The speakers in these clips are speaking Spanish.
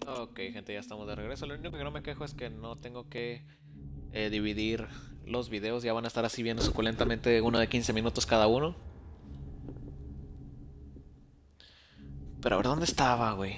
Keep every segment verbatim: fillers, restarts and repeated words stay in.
Ok, gente, ya estamos de regreso. Lo único que no me quejo es que no tengo que eh, dividir los videos. Ya van a estar así viendo suculentamente uno de quince minutos cada uno. Pero a ver, ¿dónde estaba, güey?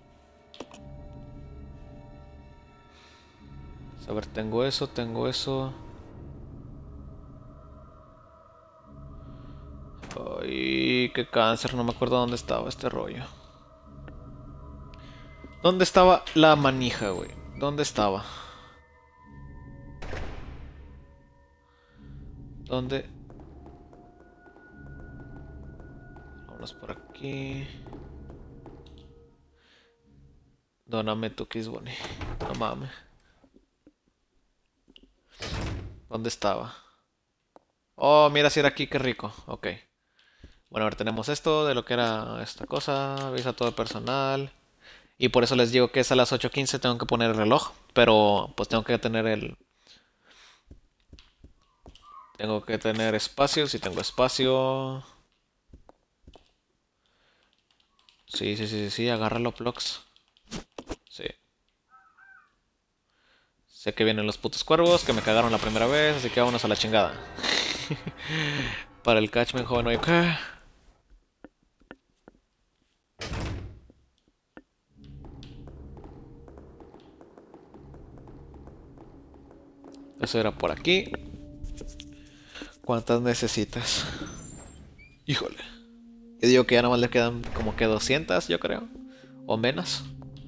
A ver, tengo eso, tengo eso. Ay, qué cáncer, no me acuerdo dónde estaba este rollo. ¿Dónde estaba la manija, güey? ¿Dónde estaba? ¿Dónde? Vámonos por aquí. Dóname tu Kiss Bunny. No mames. ¿Dónde estaba? Oh, mira si era aquí, qué rico. Ok. Bueno, a ver, tenemos esto de lo que era esta cosa. Avisa todo el personal. Y por eso les digo que es a las ocho quince tengo que poner el reloj. Pero pues tengo que tener el... Tengo que tener espacio. Si tengo espacio... Sí, sí, sí, sí, sí. Agárralo, Plox. Sí. Sé que vienen los putos cuervos que me cagaron la primera vez. Así que vámonos a la chingada. Para el catchman joven, oye, ¿qué? Eso era por aquí. ¿Cuántas necesitas? Híjole. Yo digo que ya nada más le quedan como que doscientas, yo creo. O menos.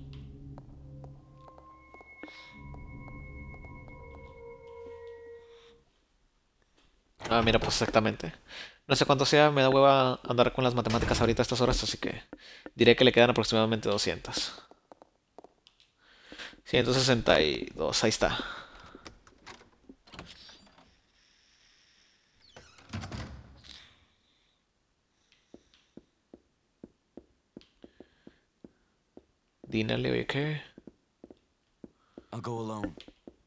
Ah, mira, pues exactamente. No sé cuánto sea, me da hueva andar con las matemáticas ahorita a estas horas, así que diré que le quedan aproximadamente doscientas. ciento sesenta y dos, ahí está. Dínale, oye, ¿qué? I'll go alone.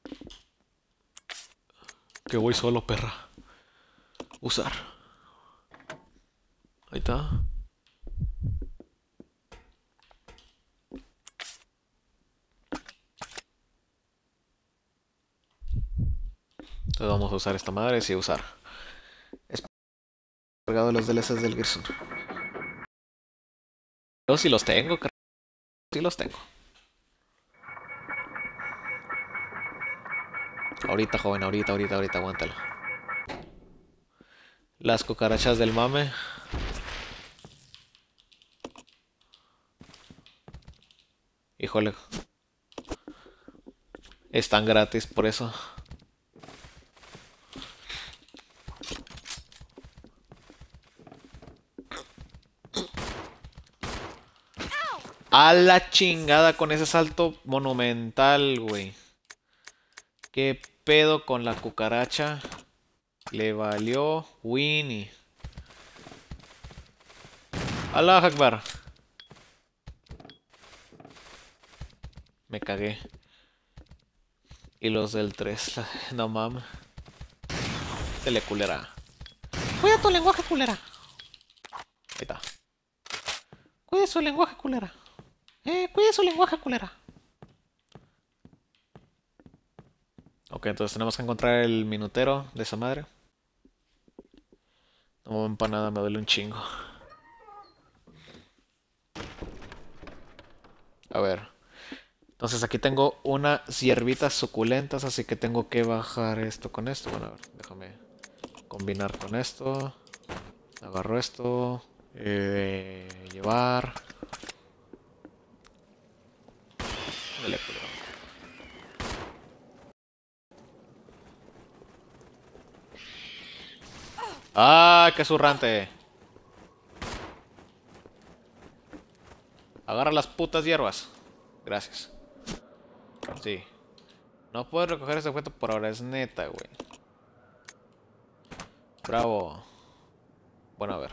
Que voy solo, perra. Usar. Ahí está. Entonces vamos a usar esta madre, sí, usar. Es cargado de los D L Cs del Gears. Yo sí los tengo, car- sí los tengo. Ahorita, joven, ahorita, ahorita, ahorita, aguántalo. Las cucarachas del mame. Híjole. Están gratis por eso. A la chingada con ese salto monumental, güey. ¿Qué pedo con la cucaracha? Le valió Winnie. Allah Akbar. Me cagué. Y los del tres. No mames. Tele culera. Cuida tu lenguaje, culera. Ahí está. Cuide su lenguaje, culera. Eh, cuide su lenguaje, culera. Ok, entonces tenemos que encontrar el minutero de esa madre. No me para nada, me duele un chingo. A ver. Entonces aquí tengo unas hierbitas suculentas, así que tengo que bajar esto con esto. Bueno, a ver, déjame combinar con esto. Agarro esto. Eh, llevar. Dale, culero. ¡Ah, qué zurrante! Agarra las putas hierbas. Gracias. Sí. No puedo recoger ese objeto por ahora, es neta, güey. Bravo. Bueno, a ver.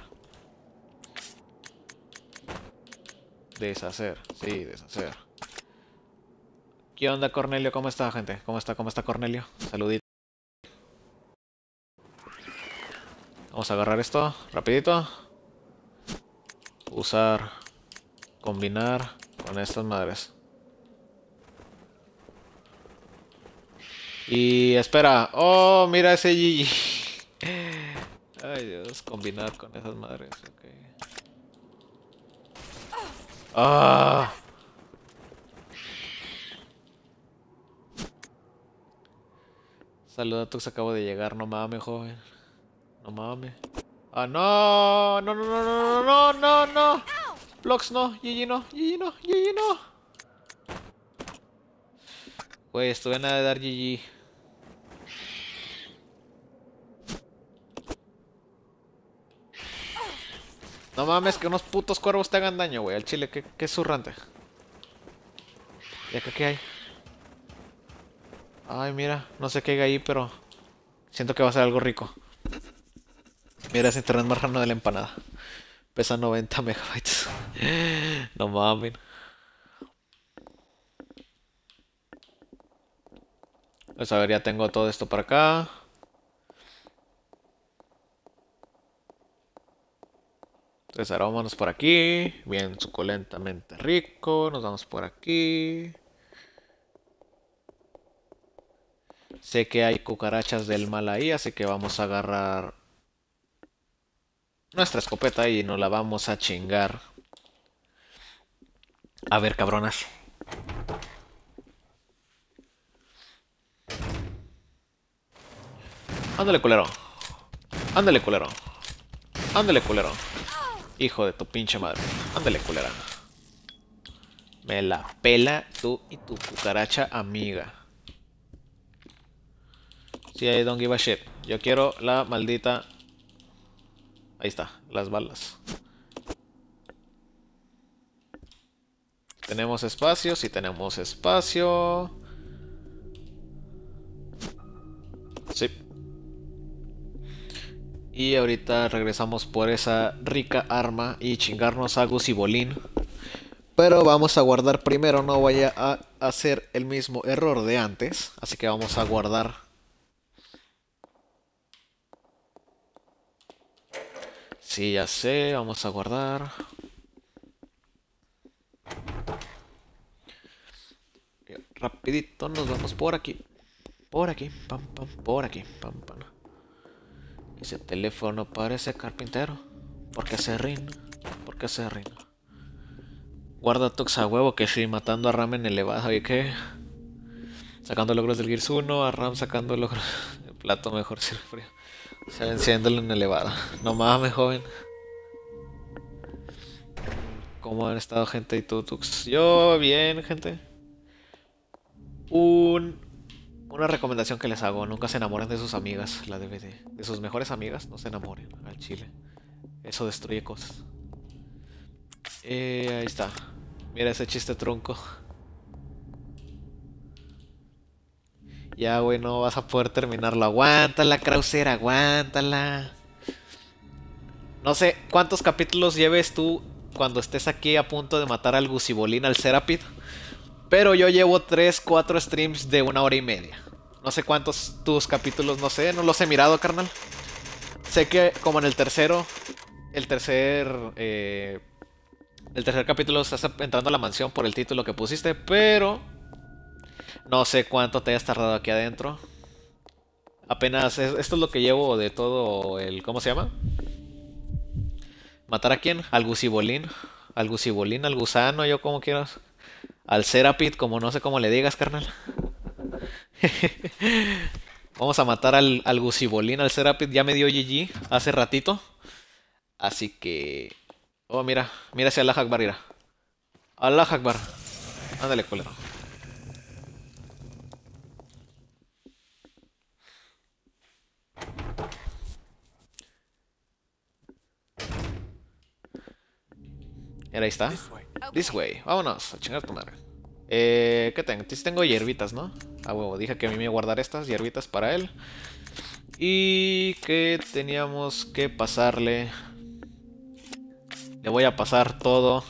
Deshacer. Sí, deshacer. ¿Qué onda, Cornelio? ¿Cómo está, gente? ¿Cómo está? ¿Cómo está, Cornelio? Saludito. Vamos a agarrar esto, rapidito. Usar. Combinar con estas madres. Y espera. Oh, mira ese G G. Ay, Dios, combinar con esas madres. Ok. Ah. Saluda, Tux, acabo de llegar. No mames, joven. No mames. Ah, no. No, no, no, no, no, no, no, no. Vlogs no. G G no. G G no. G G no. Güey, estuve a nada de dar G G. No mames, que unos putos cuervos te hagan daño, güey. Al chile, ¿qué, qué zurrante? ¿Y acá qué hay? Ay, mira. No sé qué hay ahí, pero siento que va a ser algo rico. Mira ese internet marjano de la empanada. Pesa noventa megabytes. No mames. Pues a ver, ya tengo todo esto para acá. Entonces ahora vámonos por aquí. Bien suculentamente rico. Nos vamos por aquí. Sé que hay cucarachas del mal ahí, así que vamos a agarrar nuestra escopeta y nos la vamos a chingar. A ver, cabronas. Ándale, culero. Ándale, culero. Ándale, culero. Hijo de tu pinche madre. Ándale, culera. Me la pela tú y tu cucaracha amiga. Sí, I don't give a shit. Yo quiero la maldita... Ahí está, las balas. Tenemos espacio, sí tenemos espacio. Sí. Y ahorita regresamos por esa rica arma y chingarnos a Gus y Bolín. Pero vamos a guardar primero, no vaya a hacer el mismo error de antes. Así que vamos a guardar. Sí, ya sé, vamos a guardar. Rapidito nos vamos por aquí. Por aquí, pam, pam, por aquí, pam, pam. Ese teléfono parece carpintero. ¿Por qué se rina? ¿Por qué se rina? Guarda Tux a huevo que sí, matando a Ram en elevada. Oye, ¿qué? Sacando logros del Gears uno, a Ram sacando logros de plato mejor si frío. O sea, venciéndolo en elevada. No mames, joven. ¿Cómo han estado, gente? ¿Y tú, Tux? Yo, bien, gente. Un, una recomendación que les hago: nunca se enamoren de sus amigas, la D V D. De sus mejores amigas, no se enamoren al chile. Eso destruye cosas. Eh, ahí está. Mira ese chiste tronco. Ya, güey, no vas a poder terminarlo. Aguántala, Krauser, aguántala. No sé cuántos capítulos lleves tú cuando estés aquí a punto de matar al Gusibolín, al Serapid. Pero yo llevo tres, cuatro streams de una hora y media. No sé cuántos tus capítulos, no sé, no los he mirado, carnal. Sé que como en el tercero, el tercer, eh, el tercer capítulo estás entrando a la mansión por el título que pusiste, pero no sé cuánto te hayas tardado aquí adentro. Apenas, es, esto es lo que llevo de todo el, ¿cómo se llama? ¿Matar a quién? Al Gusibolín. Al Gusibolín, al gusano, yo como quieras. Al Serapid, como no sé cómo le digas, carnal. Vamos a matar al, al Gusibolín, al Serapid. Ya me dio G G hace ratito. Así que... Oh, mira. Mira hacia Allah Akbar, mira. Allah Akbar. Ándale, culero. Mira, ahí está. This way. Vámonos a chingar tu madre. Eh, ¿qué tengo? Sí tengo hierbitas, ¿no? Ah, huevo. Dije que a mí me iba a guardar estas hierbitas para él. Y que teníamos que pasarle... Le voy a pasar todo.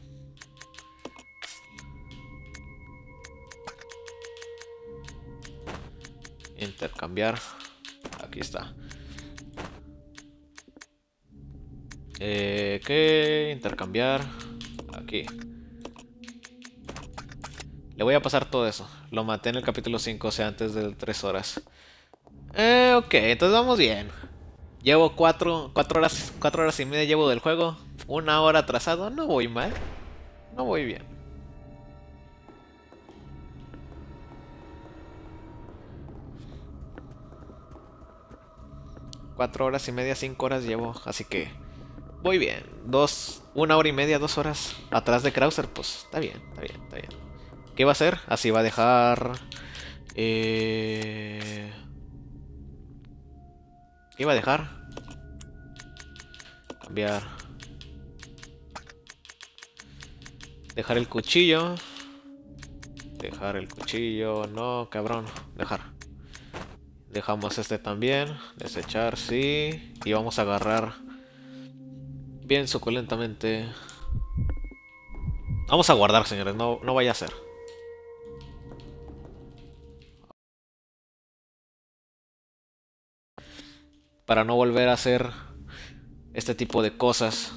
Intercambiar. Aquí está. Eh, ¿qué? Intercambiar. Aquí. Le voy a pasar todo eso. Lo maté en el capítulo cinco, o sea, antes de tres horas. Eh, ok, entonces vamos bien. Llevo cuatro, cuatro horas, cuatro horas y media llevo del juego. Una hora atrasado, no voy mal. No voy bien. Cuatro horas y media, cinco horas llevo, así que voy bien. Dos, una hora y media, dos horas atrás de Krauser, pues está bien, está bien, está bien. ¿Qué va a hacer? Así va a dejar... Eh... ¿Qué iba a dejar? Cambiar. Dejar el cuchillo. Dejar el cuchillo. No, cabrón. Dejar. Dejamos este también. Desechar, sí. Y vamos a agarrar bien suculentamente. Vamos a guardar, señores. No, no vaya a ser. Para no volver a hacer este tipo de cosas.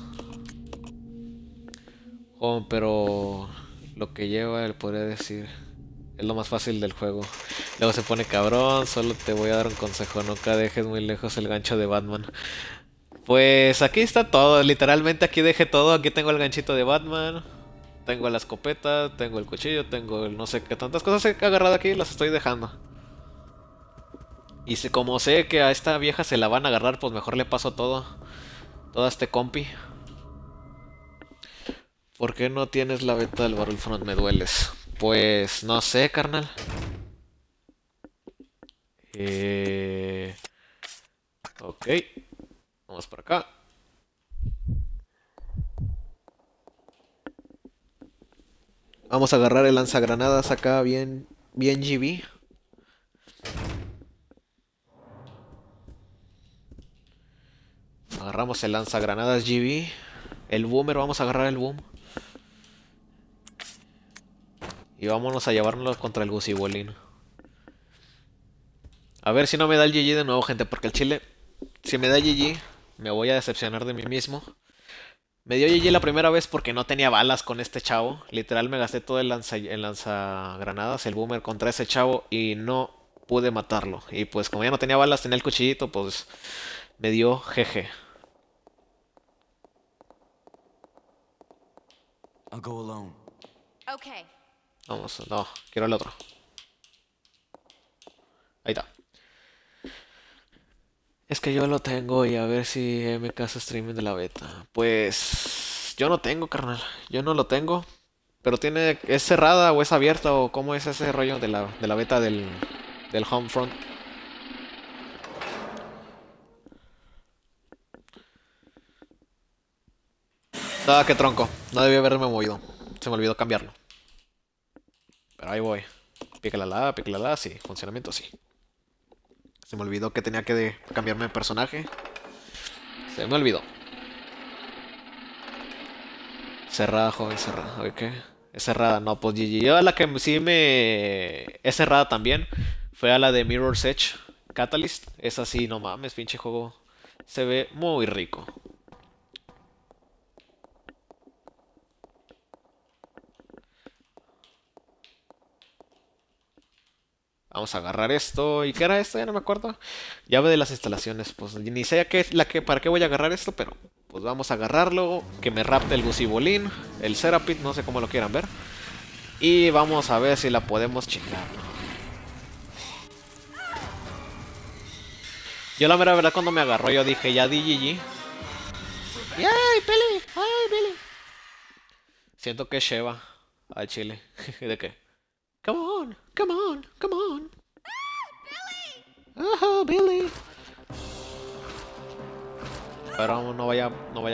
Oh, pero lo que lleva, él podría decir, es lo más fácil del juego. Luego se pone cabrón, solo te voy a dar un consejo, nunca dejes muy lejos el gancho de Batman. Pues aquí está todo, literalmente aquí dejé todo, aquí tengo el ganchito de Batman, tengo la escopeta, tengo el cuchillo, tengo el no sé qué tantas cosas he agarrado aquí, las estoy dejando. Y si, como sé que a esta vieja se la van a agarrar, pues mejor le paso todo, todo a este compi. ¿Por qué no tienes la beta del Battlefront? Me dueles. Pues no sé, carnal. Eh... Ok. Vamos por acá. Vamos a agarrar el lanzagranadas acá bien, bien G B. Agarramos el lanzagranadas G B. El boomer, vamos a agarrar el boom. Y vámonos a llevárnoslo contra el Gusibolín. A ver si no me da el G G de nuevo, gente, porque el chile, si me da G G, me voy a decepcionar de mí mismo. Me dio G G la primera vez porque no tenía balas con este chavo. Literal me gasté todo el, lanza, el lanzagranadas, el boomer contra ese chavo y no pude matarlo. Y pues como ya no tenía balas, tenía el cuchillito, pues me dio G G. I'll go alone. Okay. Vamos, no, quiero el otro. Ahí está. Es que yo lo tengo y a ver si M K hace streaming de la beta. Pues yo no tengo, carnal. Yo no lo tengo. Pero tiene, ¿es cerrada o es abierta o cómo es ese rollo de la, de la beta del, del Homefront? Ah, qué tronco. No debí haberme movido. Se me olvidó cambiarlo. Pero ahí voy. Pícala la, pícala la, sí. Funcionamiento, sí. Se me olvidó que tenía que de cambiarme de personaje. Se me olvidó. Cerrada, joven, cerrada. ¿Ok? Es cerrada, no, pues G G. Yo a la que sí me... Es cerrada también. Fue a la de Mirror's Edge Catalyst. Es así, no mames, pinche juego. Se ve muy rico. Vamos a agarrar esto. ¿Y qué era esto? Ya no me acuerdo. Llave de las instalaciones. Pues ni sé a qué, la que, para qué voy a agarrar esto, pero pues vamos a agarrarlo. Que me rapte el Gusibolín. El Serapit, no sé cómo lo quieran ver. Y vamos a ver si la podemos chingar. Yo la mera verdad cuando me agarró yo dije ya di G G. ¡Y ay, Billy! ¡Ay, Billy! Siento que es Sheva al chile. ¿De qué? Come on, come on, come on. ¡Ah, Billy! Pero no vaya, no vaya.